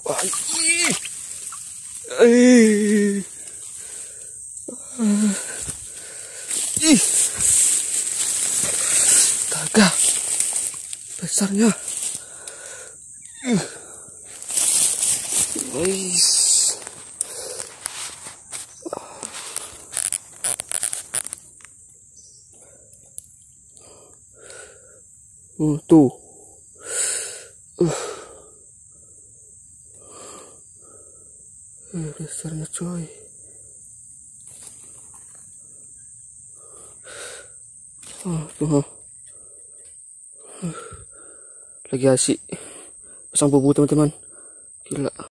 Wah, ih. Astaga, besarnya. Guys. Tuh. Besarnya coy. Tuh. Lagi asik pasang bubu teman-teman. Gila.